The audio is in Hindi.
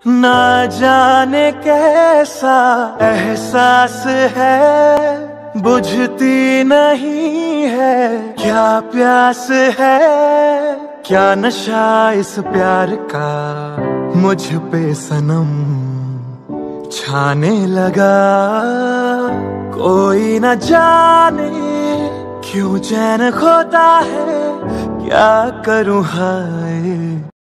ना जाने कैसा एहसास है, बुझती नहीं है क्या प्यास है, क्या नशा इस प्यार का मुझ पे सनम छाने लगा। कोई न जाने क्यों चैन खोता है, क्या करूं हाय।